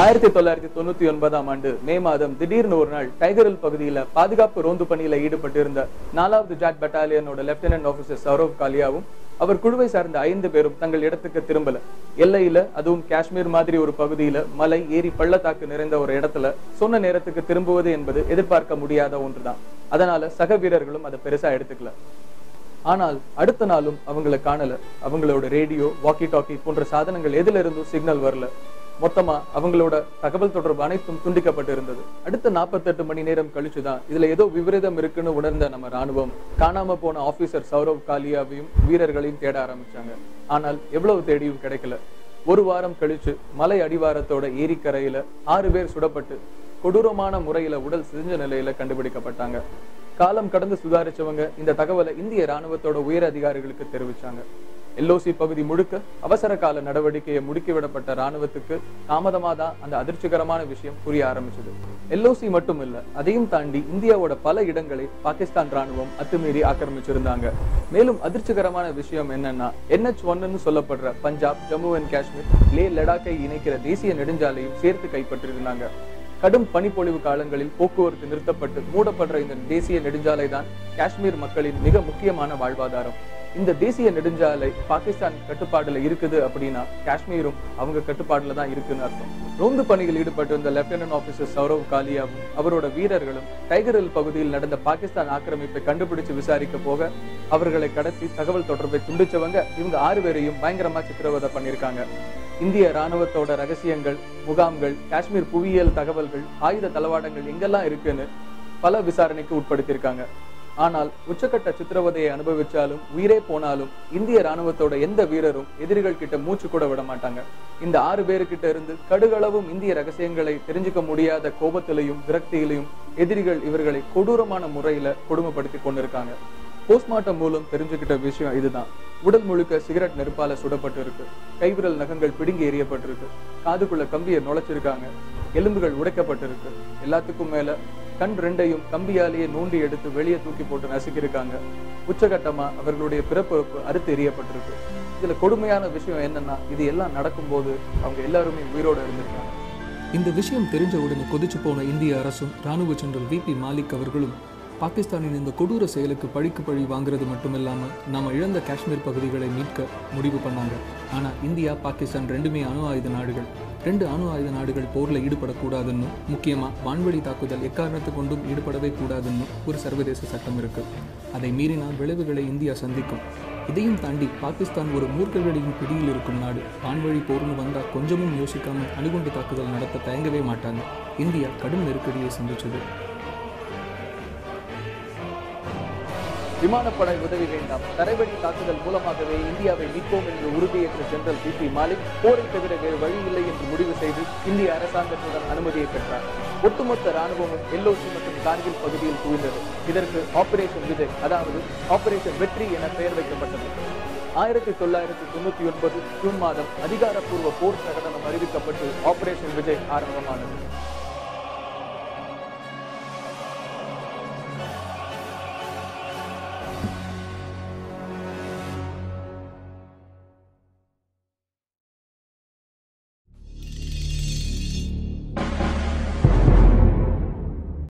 1999ஆம் ஆண்டு மே மாதம் திடீர்னு ஒரு நாள் டைகரில் பகுதியில் பாதுகாப்பு ரோந்து பணியில ஈடுபட்டிருந்த 4வது ஜாட் பட்டாலியனோட லெப்டினன்ட் ஆபீசர் சௌரவ் காலியாவும் அவர் குழுவை சார்ந்த 5 பேரும் தங்கள் இடத்துக்கு திரும்பல. எல்லையில, அதுவும் காஷ்மீர் மாதிரி ஒரு பகுதியில மலை ஏரி பள்ளத்தாக்கு நிறைந்த ஒரு இடத்துல சொன்ன நேரத்துக்கு திரும்புவது என்பது எதிர்பார்க்க முடியாத ஒன்றுதான். அதனால சக வீரர்களும் அதை பெருசா எடுத்துக்கல. ஆனால் அடுத்த நாளும் அவங்களை காணல. அவங்களோட ரேடியோ, வாக்கி டாக்கி போன்ற சாதனங்கள் எதுல இருந்தும் சிக்னல் வரல. மொத்தமா அவங்களோட தகவல் தொடர்பு அனைத்தும் துண்டிக்கப்பட்டு இருந்தது. அடுத்த 48 மணி நேரம் கழிச்சுதான் இதுல ஏதோ விபரீதம் இருக்குன்னு உணர்ந்த நம்ம ராணுவம் காணாம போன ஆபீசர் சௌரவ் காலியாவையும் வீரர்களையும் தேட ஆரம்பிச்சாங்க. ஆனால் எவ்வளவு தேடியும் கிடைக்கல. ஒரு வாரம் கழிச்சு மலை அடிவாரத்தோட ஏரிக்கரையில 6 பேர் சுடப்பட்டு கொடூரமான முறையில உடல் சிதைஞ்ச நிலையில கண்டுபிடிக்கப்பட்டாங்க. காலம் கடந்து சுதாரிச்சவங்க இந்த தகவலை இந்திய ராணுவத்தோட உயர் அதிகாரிகளுக்கு தெரிவிச்சாங்க. எல்ஓசி பகுதி முழுக்க அவசர கால நடவடிக்கையை முடுக்கிவிடப்பட்ட ராணுவத்துக்கு தாமதமா தான் அந்த அதிர்ச்சிகரமான விஷயம் புரிய ஆரம்பிச்சது. எல்ஓசி மட்டும் இல்ல, அதையும் தாண்டி இந்தியாவோட பல இடங்களை பாகிஸ்தான் ராணுவம் அத்துமீறி ஆக்கிரமிச்சிருந்தாங்க. மேலும் அதிர்ச்சிகரமான விஷயம் என்னன்னா, NH1 சொல்லப்படுற பஞ்சாப், ஜம்மு அண்ட் காஷ்மீர், லே, லடாக்கை இணைக்கிற தேசிய நெடுஞ்சாலையும் சேர்த்து கைப்பற்றிருந்தாங்க. கடும் பனிப்பொழிவு காலங்களில் போக்குவரத்து நிறுத்தப்பட்டு மூடப்படுற இந்த தேசிய நெடுஞ்சாலை தான் காஷ்மீர் மக்களின் மிக முக்கியமான வாழ்வாதாரம். இந்த தேசிய நெடுஞ்சாலை பாகிஸ்தான் கட்டுப்பாடுல இருக்குது அப்படின்னா காஷ்மீரும் அவங்க கட்டுப்பாடுல தான் இருக்குன்னு அர்த்தம். ரோந்து பணியில் ஈடுபட்டிருந்த லெப்டினன்ட் ஆபீசர் சௌரவ் காலியாவும் அவரோட வீரர்களும் டைகரில் பகுதியில் நடந்த பாகிஸ்தான் ஆக்கிரமிப்பை கண்டுபிடிச்சு விசாரிக்க போக அவர்களை கடத்தி தகவல் தொடர்பை துண்டிச்சவங்க இவங்க 6 பேரையும் பயங்கரமா சித்திரவதை பண்ணிருக்காங்க. இந்திய ராணுவத்தோட ரகசியங்கள், முகாம்கள், காஷ்மீர் புவியியல் தகவல்கள், ஆயுத தளவாடங்கள் எங்கெல்லாம் இருக்குன்னு பல விசாரணைக்கு உட்படுத்தியிருக்காங்க. ஆனால் உச்சக்கட்ட சித்திரவதையை அனுபவிச்சாலும் உயிரே போனாலும் இந்திய ராணுவத்தோட எந்த வீரரும் எதிரிகள் கிட்ட மூச்சு கூட விட மாட்டாங்க. இந்த 6 பேருக்கிட்ட இருந்து கடுகளவும் இந்திய ரகசியங்களை தெரிஞ்சுக்க முடியாத கோபத்திலையும் விரக்தியிலையும் எதிரிகள் இவர்களை கொடூரமான முறையில கொடுமைப்படுத்தி கொண்டிருக்காங்க. போஸ்ட்மார்ட்டம் மூலம் தெரிஞ்சுக்கிட்ட விஷயம் இதுதான். உடல் முழுக்க சிகரெட் நெருப்பால சுடப்பட்டு இருக்கு. கைவிரல் நகங்கள் பிடுங்கி எறியப்பட்டிருக்கு. காதுக்குள்ள கம்பியை நுழைச்சிருக்காங்க. எலும்புகள் உடைக்கப்பட்டிருக்கு. எல்லாத்துக்கும் மேல கண் 2ஐயும் கம்பியாலேயே நோண்டி எடுத்து வெளியே தூக்கி போட்டு நசுக்கிருக்காங்க. உச்சகட்டமா அவர்களுடைய பிறப்புறுப்பு அறுத்து எறியப்பட்டிருக்கு. இதுல கொடுமையான விஷயம் என்னன்னா, இது எல்லாம் நடக்கும்போது அவங்க எல்லாருமே உயிரோட இருந்திருக்காங்க. இந்த விஷயம் தெரிஞ்ச உடனே கொதிச்சு போன இந்திய அரசும் ராணுவ ஜெனரல் VP மாலிக் அவர்களும் பாகிஸ்தானின் இந்த கொடூர செயலுக்கு பழிக்கு பழி வாங்குறது மட்டும் இல்லாமல் நாம இழந்த காஷ்மீர் பகுதிகளை மீட்க முடிவு பண்ணாங்க. ஆனால் இந்தியா, பாகிஸ்தான் ரெண்டுமே அணு ஆயுத நாடுகள். 2 அணு ஆயுத நாடுகள் போரில் ஈடுபடக்கூடாதுன்னு, முக்கியமாக வான்வழி தாக்குதல் எக்காரணத்து கொண்டும் ஈடுபடவே கூடாதுன்னு ஒரு சர்வதேச சட்டம் இருக்கு. அதை மீறினால் விளைவுகளை இந்தியா சந்திக்கும். இதையும் தாண்டி பாகிஸ்தான் ஒரு மூர்க்கர்களின் பிடியில் இருக்கும் நாடு. வான்வழி போர்னு வந்தால் கொஞ்சமும் யோசிக்காமல் அணுகுண்டு தாக்குதல் நடத்த தயங்கவே மாட்டாங்க. இந்தியா கடும் நெருக்கடியை சந்திச்சது. விமானப்படை உதவி வேண்டாம், தரைவழி தாக்குதல் மூலமாகவே இந்தியாவை மீட்போம் என்று உறுதியேற்ற ஜெனரல் VP மாலிக் போரை தவிர வேறு வழி இல்லை என்று முடிவு செய்து இந்திய அரசாங்கத்துடன் அனுமதியை பெற்றார். ஒட்டுமொத்த ராணுவமும் LOC மற்றும் கார்கில் பகுதியில் குவிந்தது. இதற்கு ஆபரேஷன் விஜய், அதாவது ஆபரேஷன் வெற்றி என பெயர் வைக்கப்பட்டது. 1999 ஜூன் மாதம் அதிகாரப்பூர்வ போர் பிரகடனம் அறிவிக்கப்பட்டு ஆபரேஷன் விஜய் ஆரம்பமானது.